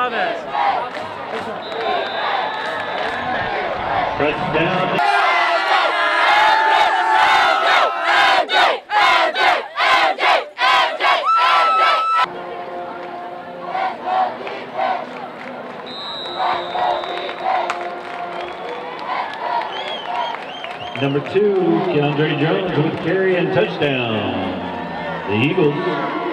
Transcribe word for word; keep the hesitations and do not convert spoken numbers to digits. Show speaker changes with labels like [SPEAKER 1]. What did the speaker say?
[SPEAKER 1] saw that.
[SPEAKER 2] Touchdown. Number two, Keandre Jones with carry and touchdown. The Eagles